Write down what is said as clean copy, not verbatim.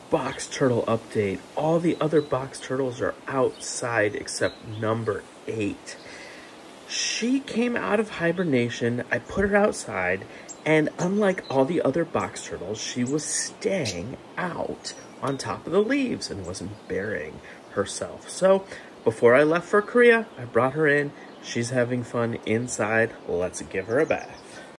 box turtle update. All the other box turtles are outside except number 8. She came out of hibernation. I put her outside, and unlike all the other box turtles, she was staying out on top of the leaves and wasn't burying herself. So before I left for Korea, I brought her in. She's having fun inside. Let's give her a bath.